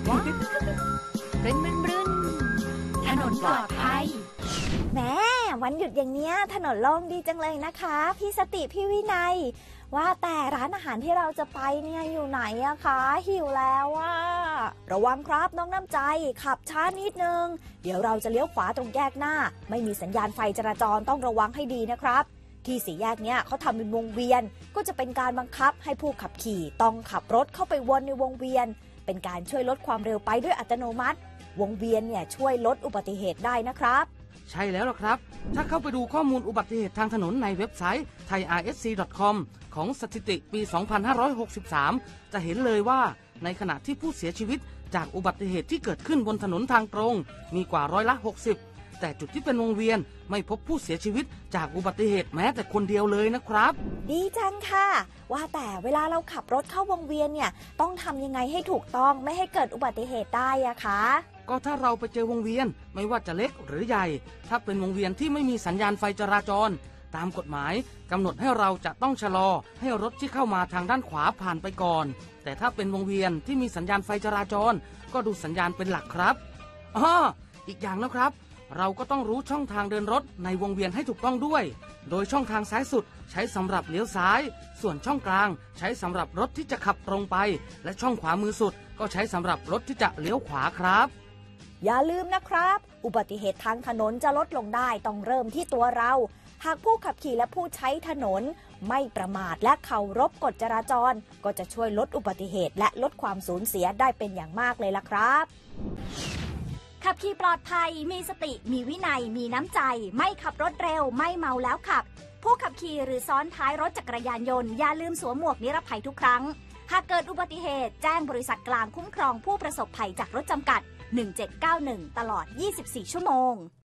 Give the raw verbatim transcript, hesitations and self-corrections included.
ว้าวรื่นรื่นรื่นถนนปลอดภัยแม่วันหยุดอย่างเนี้ยถนนโล่งดีจังเลยนะคะพี่สติพี่วินัยว่าแต่ร้านอาหารที่เราจะไปเนี่ยอยู่ไหนอะคะหิวแล้วอะระวังครับน้องน้ำใจขับช้านิดนึงเดี๋ยวเราจะเลี้ยวขวาตรงแยกหน้าไม่มีสัญญาณไฟจราจรต้องระวังให้ดีนะครับที่สี่แยกเนี้ยเขาทำเป็นวงเวียนก็จะเป็นการบังคับให้ผู้ขับขี่ต้องขับรถเข้าไปวนในวงเวียนเป็นการช่วยลดความเร็วไปด้วยอัตโนมัติวงเวียนเนี่ยช่วยลดอุบัติเหตุได้นะครับใช่แล้วล่ะครับถ้าเข้าไปดูข้อมูลอุบัติเหตุทางถนนในเว็บไซต์ ไทย อาร์ เอส ซี ดอท คอม ของสถิติปี สองพันห้าร้อยหกสิบสาม จะเห็นเลยว่าในขณะที่ผู้เสียชีวิตจากอุบัติเหตุที่เกิดขึ้นบนถนนทางตรงมีกว่าร้อยละ หกสิบ แต่จุดที่เป็นวงเวียนไม่พบผู้เสียชีวิตจากอุบัติเหตุแม้แต่คนเดียวเลยนะครับดีจังค่ะว่าแต่เวลาเราขับรถเข้าวงเวียนเนี่ยต้องทำยังไงให้ถูกต้องไม่ให้เกิดอุบัติเหตุได้อะคะก็ถ้าเราไปเจอวงเวียนไม่ว่าจะเล็กหรือใหญ่ถ้าเป็นวงเวียนที่ไม่มีสัญญาณไฟจราจรตามกฎหมายกำหนดให้เราจะต้องชะลอให้รถที่เข้ามาทางด้านขวาผ่านไปก่อนแต่ถ้าเป็นวงเวียนที่มีสัญญาณไฟจราจรก็ดูสัญญาณเป็นหลักครับอ้ออีกอย่างนะครับเราก็ต้องรู้ช่องทางเดินรถในวงเวียนให้ถูกต้องด้วยโดยช่องทางซ้ายสุดใช้สำหรับเลี้ยวซ้ายส่วนช่องกลางใช้สำหรับรถที่จะขับตรงไปและช่องขวามือสุดก็ใช้สำหรับรถที่จะเลี้ยวขวาครับอย่าลืมนะครับอุบัติเหตุทางถนนจะลดลงได้ต้องเริ่มที่ตัวเราหากผู้ขับขี่และผู้ใช้ถนนไม่ประมาทและเคารพกฎจราจรก็จะช่วยลดอุบัติเหตุและลดความสูญเสียได้เป็นอย่างมากเลยล่ะครับขับขี่ปลอดภัยมีสติมีวินัยมีน้ำใจไม่ขับรถเร็วไม่เมาแล้วขับผู้ขับขี่หรือซ้อนท้ายรถจักรยานยนต์อย่าลืมสวมหมวกนิรภัยทุกครั้งหากเกิดอุบัติเหตุแจ้งบริษัทกลางคุ้มครองผู้ประสบภัยจากรถจำกัดหนึ่งเจ็ดเก้าหนึ่งตลอดยี่สิบสี่ชั่วโมง